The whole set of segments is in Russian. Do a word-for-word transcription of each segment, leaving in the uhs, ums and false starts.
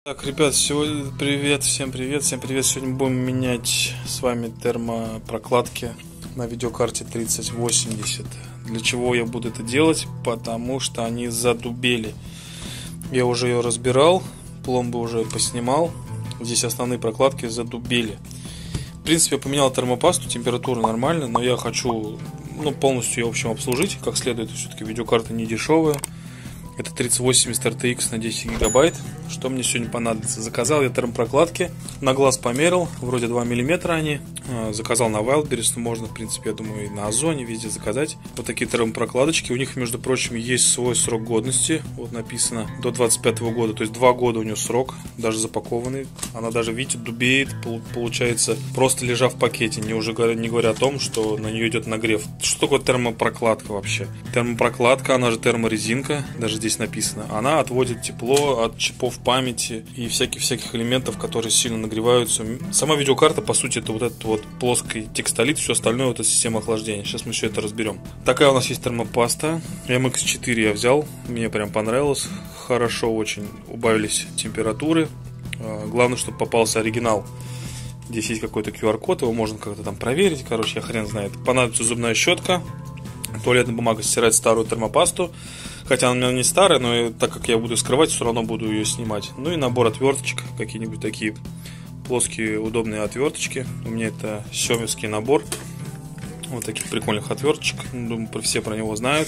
Так, ребят, сегодня привет, всем привет, всем привет. Сегодня будем менять с вами термопрокладки на видеокарте тридцать восемьдесят. Для чего я буду это делать? Потому что они задубели. Я уже ее разбирал, пломбы уже поснимал. Здесь основные прокладки задубели. В принципе, я поменял термопасту, температура нормальная, но я хочу ну, полностью ее, в общем, обслужить как следует. Все-таки видеокарта не дешевая. Это тридцать восемьдесят эр ти экс на десять гигабайт. Что мне сегодня понадобится? Заказал я термопрокладки. На глаз померил. Вроде два миллиметра они. Заказал на Wildberries. Можно, в принципе, я думаю, и на Озоне везде заказать. Вот такие термопрокладочки. У них, между прочим, есть свой срок годности. Вот написано до двадцать пятого года. То есть два года у нее срок. Даже запакованный. Она даже, видите, дубеет. Получается, просто лежа в пакете. Не уже не говоря о том, что на нее идет нагрев. Что такое термопрокладка вообще? Термопрокладка, она же терморезинка. Даже здесь написано. Она отводит тепло от чипов памяти и всяких-всяких элементов, которые сильно нагреваются. Сама видеокарта, по сути, это вот этот вот плоский текстолит, все остальное это система охлаждения. Сейчас мы все это разберем. Такая у нас есть термопаста. эм икс четыре я взял. Мне прям понравилось. Хорошо очень убавились температуры. Главное, чтобы попался оригинал. Здесь есть какой-то ку ар код, его можно как-то там проверить. Короче, я хрен знает. Понадобится зубная щетка. Туалетная бумага стирать старую термопасту. Хотя она у меня не старая, но так как я буду скрывать, все равно буду ее снимать. Ну и набор отверточек, какие-нибудь такие плоские удобные отверточки. У меня это сёмовский набор. Вот таких прикольных отверточек. Думаю, все про него знают.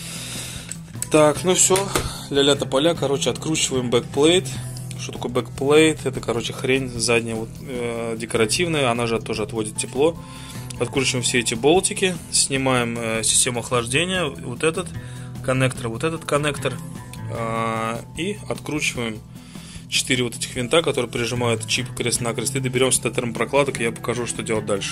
Так, ну все. Ля-ля тополя. Короче, откручиваем бэкплейт. Что такое бэкплейт? Это, короче, хрень задняя вот, э, декоративная. Она же тоже отводит тепло. Откручиваем все эти болтики. Снимаем э, систему охлаждения. Вот этот коннектор, вот этот коннектор. Э, и откручиваем четыре вот этих винта, которые прижимают чип крест-накрест. И доберемся до термопрокладок, и я покажу, что делать дальше.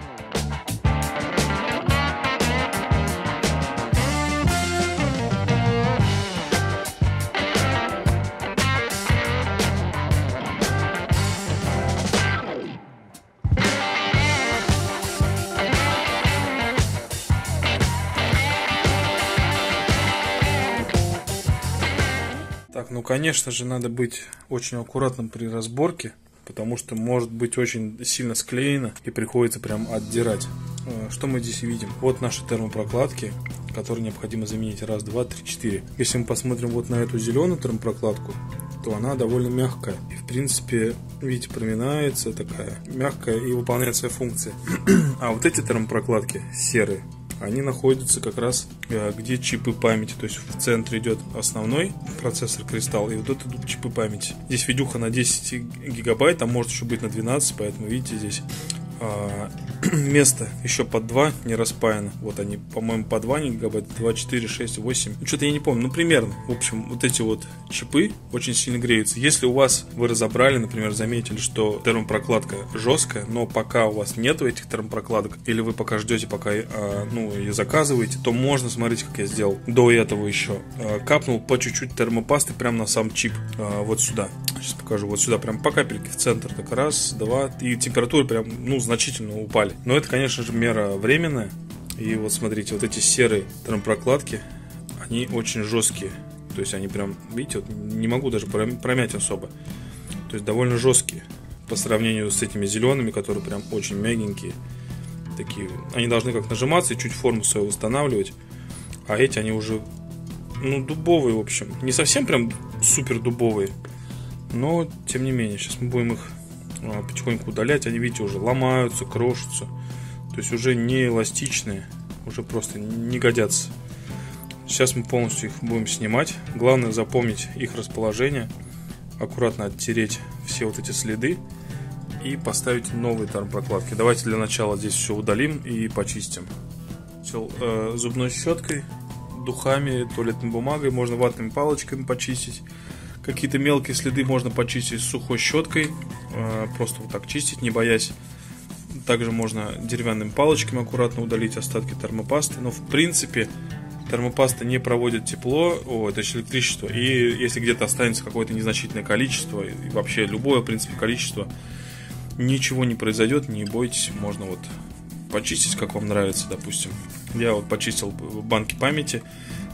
Так, ну конечно же надо быть очень аккуратным при разборке, потому что может быть очень сильно склеено и приходится прям отдирать. Что мы здесь видим? Вот наши термопрокладки, которые необходимо заменить. Раз, два, три, четыре. Если мы посмотрим вот на эту зеленую термопрокладку, то она довольно мягкая. И в принципе, видите, проминается такая мягкая и выполняет свои функции. А вот эти термопрокладки серые, они находятся как раз где чипы памяти. То есть в центре идет основной процессор кристалл, и вот тут идут чипы памяти. Здесь видюха на десять гигабайт, там может еще быть на двенадцать, поэтому видите здесь а, место еще под два не распаяно. Вот они, по-моему, по два гигабайта, два, четыре, шесть, восемь. Ну, что-то я не помню, ну, примерно. В общем, вот эти вот чипы очень сильно греются. Если у вас, вы разобрали, например, заметили, что термопрокладка жесткая, но пока у вас нету этих термопрокладок, или вы пока ждете, пока а, ну, ее заказываете, то можно, смотрите, как я сделал. До этого еще а, капнул по чуть-чуть термопасты прямо на сам чип. А, вот сюда. Сейчас покажу. Вот сюда прям по капельке в центр. Так раз, два. И температуры прям, ну, значительно упали. Но это, конечно же, мера временная. И вот смотрите, вот эти серые термопрокладки, они очень жесткие. То есть они прям, видите, вот не могу даже промять особо. То есть довольно жесткие по сравнению с этими зелеными, которые прям очень мягенькие. Такие. Они должны как нажиматься и чуть форму свою восстанавливать. А эти, они уже, ну, дубовые, в общем. Не совсем прям супер дубовые, но тем не менее. Сейчас мы будем их потихоньку удалять. Они, видите, уже ломаются, крошатся. То есть уже не эластичные, уже просто не годятся. Сейчас мы полностью их будем снимать. Главное запомнить их расположение, аккуратно оттереть все вот эти следы и поставить новые термопрокладки. Давайте для начала здесь все удалим и почистим. Все, э, зубной щеткой, духами, туалетной бумагой, можно ватными палочками почистить. Какие-то мелкие следы можно почистить сухой щеткой, э, просто вот так чистить, не боясь. Также можно деревянными палочками аккуратно удалить остатки термопасты. Но в принципе термопаста не проводит тепло, о, это электричество. И если где-то останется какое-то незначительное количество, и вообще любое, в принципе, количество, ничего не произойдет, не бойтесь. Можно вот почистить, как вам нравится, допустим. Я вот почистил банки памяти.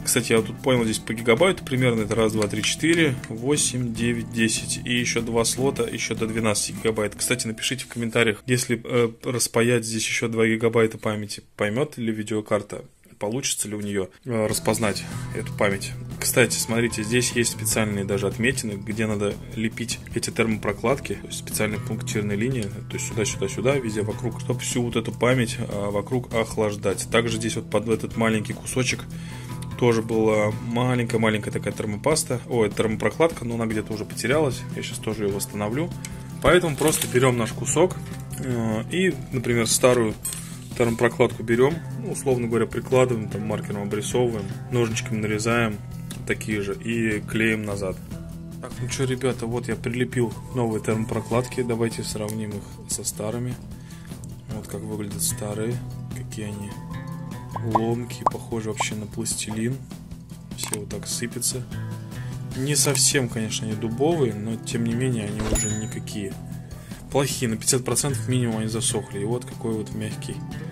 Кстати, я вот тут понял, здесь по гигабайту примерно это раз, два, три, четыре, восемь, девять, десять. И еще два слота, еще до двенадцати гигабайт. Кстати, напишите в комментариях, если э, распаять здесь еще два гигабайта памяти, поймет ли видеокарта, получится ли у нее э, распознать эту память. Кстати, смотрите, здесь есть специальные даже отметины, где надо лепить эти термопрокладки, то есть специальные пунктирные линии, то есть сюда, сюда, сюда, везде вокруг, чтобы всю вот эту память э, вокруг охлаждать. Также здесь вот под этот маленький кусочек тоже была маленькая-маленькая такая термопаста, ой, термопрокладка, но она где-то уже потерялась, я сейчас тоже ее восстановлю. Поэтому просто берем наш кусок э, и, например, старую термопрокладку берем, ну, условно говоря, прикладываем, там маркером обрисовываем, ножничками нарезаем такие же и клеим назад. Так, ну что, ребята, вот я прилепил новые термопрокладки, давайте сравним их со старыми. Вот как выглядят старые, какие они ломкие, похожи вообще на пластилин, все вот так сыпется. Не совсем, конечно, они дубовые, но тем не менее они уже никакие. Плохие, на пятьдесят процентов минимум они засохли. И вот какой вот мягкий,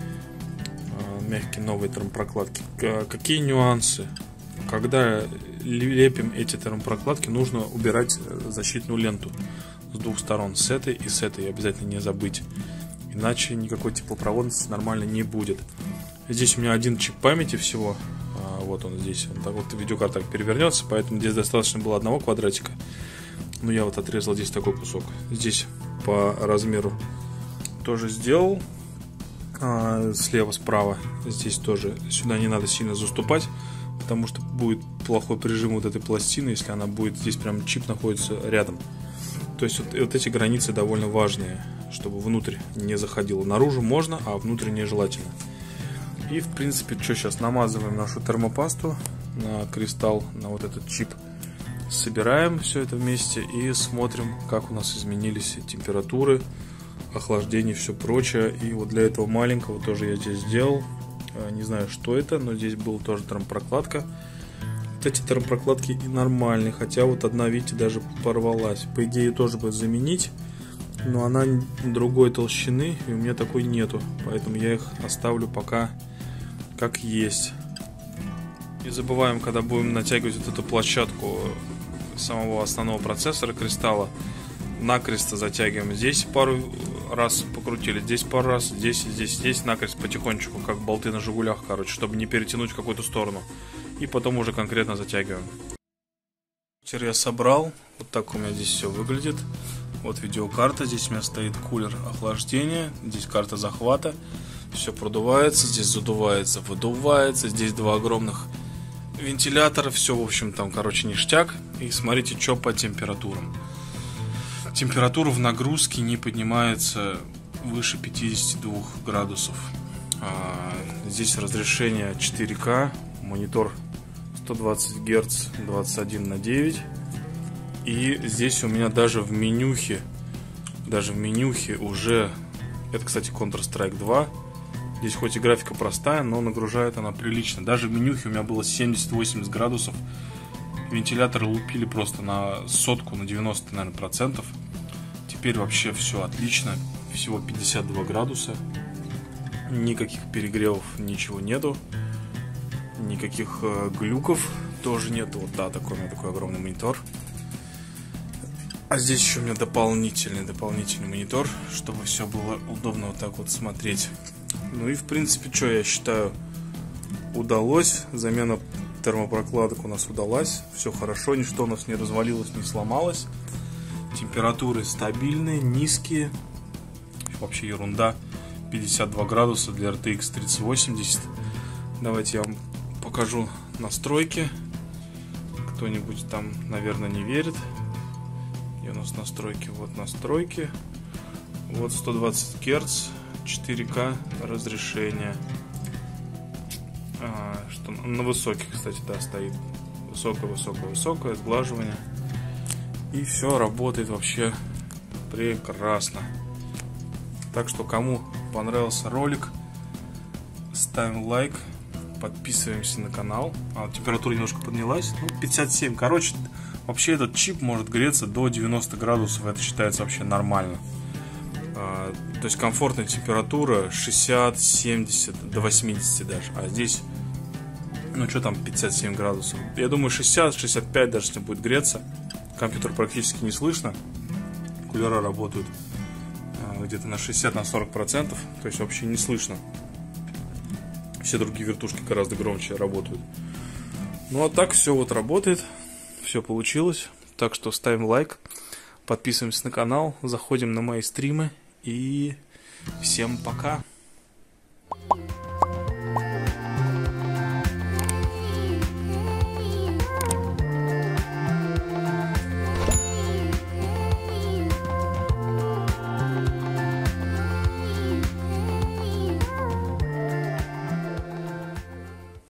мягкий новый термопрокладки. Какие нюансы? Когда лепим эти термопрокладки, нужно убирать защитную ленту с двух сторон, с этой и с этой, обязательно не забыть. Иначе никакой теплопроводности нормально не будет. Здесь у меня один чип памяти всего. Вот он здесь. Он так вот видеокарта так перевернется, поэтому здесь достаточно было одного квадратика. Но я вот отрезал здесь такой кусок. Здесь по размеру тоже сделал. А, слева, справа. Здесь тоже. Сюда не надо сильно заступать, потому что будет плохой прижим вот этой пластины, если она будет, здесь прям чип находится рядом. То есть вот, вот эти границы довольно важные, чтобы внутрь не заходило. Наружу можно, а внутрь нежелательно. И в принципе, что сейчас, намазываем нашу термопасту на кристалл, на вот этот чип. Собираем все это вместе и смотрим, как у нас изменились температуры, охлаждение, все прочее. И вот для этого маленького тоже я здесь сделал. Не знаю, что это, но здесь была тоже термопрокладка. Вот эти термопрокладки и нормальные, хотя вот одна, видите, даже порвалась. По идее, тоже бы заменить, но она другой толщины, и у меня такой нету. Поэтому я их оставлю пока как есть. Не забываем, когда будем натягивать вот эту площадку самого основного процессора кристалла, накрест затягиваем. Здесь пару раз покрутили, здесь пару раз, здесь, здесь, здесь накрест потихонечку, как болты на Жигулях, короче, чтобы не перетянуть в какую-то сторону. И потом уже конкретно затягиваем. Теперь я собрал, вот так у меня здесь все выглядит. Вот видеокарта, здесь у меня стоит кулер охлаждения, здесь карта захвата. Все продувается, здесь задувается, выдувается. Здесь два огромных вентилятора, все, в общем, там, короче, ништяк. И смотрите, что по температурам. Температура в нагрузке не поднимается выше пятидесяти двух градусов. А, здесь разрешение четыре ка, монитор сто двадцать герц, двадцать один на девять. И здесь у меня даже в менюхе, даже в менюхе уже, это, кстати, Counter-Strike два. Здесь хоть и графика простая, но нагружает она прилично. Даже в менюхе у меня было семьдесят-восемьдесят градусов. Вентиляторы лупили просто на сотку, на девяносто, наверное, процентов. Теперь вообще все отлично. Всего пятьдесят два градуса. Никаких перегревов, ничего нету. Никаких э, глюков тоже нету. Вот, да, такой у меня такой огромный монитор. А здесь еще у меня дополнительный, дополнительный монитор, чтобы все было удобно вот так вот смотреть. Ну и в принципе, что я считаю, удалось. Замена термопрокладок у нас удалась. Все хорошо, ничто у нас не развалилось, не сломалось. Температуры стабильные, низкие. Вообще ерунда. пятьдесят два градуса для эр тэ икс тридцать восемьдесят. Давайте я вам покажу настройки. Кто-нибудь там, наверное, не верит. Где у нас настройки? Вот настройки. Вот сто двадцать герц, четыре ка разрешение. А, что на высоких, кстати, да, стоит. Высокое, высокое, высокое, сглаживание. И все работает вообще прекрасно. Так что, кому понравился ролик, ставим лайк, подписываемся на канал. А, температура немножко поднялась, ну, пятьдесят семь. Короче, вообще этот чип может греться до девяноста градусов. Это считается вообще нормально. А, то есть комфортная температура шестьдесят, семьдесят, до восьмидесяти даже. А здесь Ну что там, пятьдесят семь градусов. Я думаю, шестьдесят — шестьдесят пять даже не будет греться. Компьютер практически не слышно. Кулера работают где-то на шестьдесят — на сорок процентов. То есть вообще не слышно. Все другие вертушки гораздо громче работают. Ну а так все вот работает. Все получилось. Так что ставим лайк. Подписываемся на канал. Заходим на мои стримы. И всем пока.